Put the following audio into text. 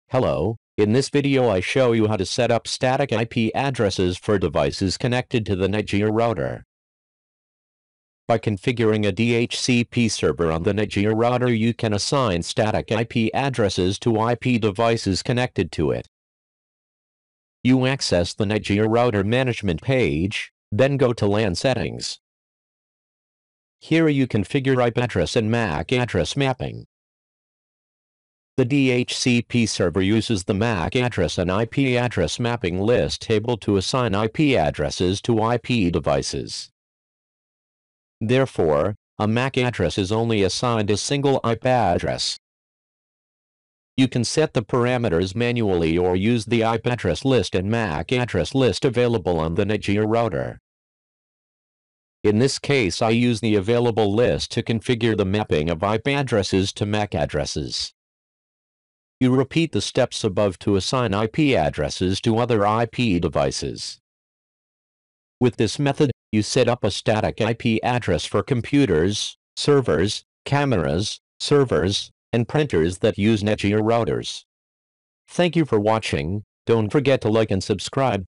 Hello, in this video I show you how to set up static IP addresses for devices connected to the NETGEAR router. By configuring a DHCP server on the NETGEAR router, you can assign static IP addresses to IP devices connected to it. You access the NETGEAR router management page, then go to LAN settings. Here you configure IP address and MAC address mapping. The DHCP server uses the MAC address and IP address mapping list table to assign IP addresses to IP devices. Therefore, a MAC address is only assigned a single IP address. You can set the parameters manually or use the IP address list and MAC address list available on the NETGEAR router. In this case, I use the available list to configure the mapping of IP addresses to MAC addresses. You repeat the steps above to assign IP addresses to other IP devices. With this method, you set up a static IP address for computers, servers, cameras, servers, and printers that use NETGEAR routers. Thank you for watching. Don't forget to like and subscribe.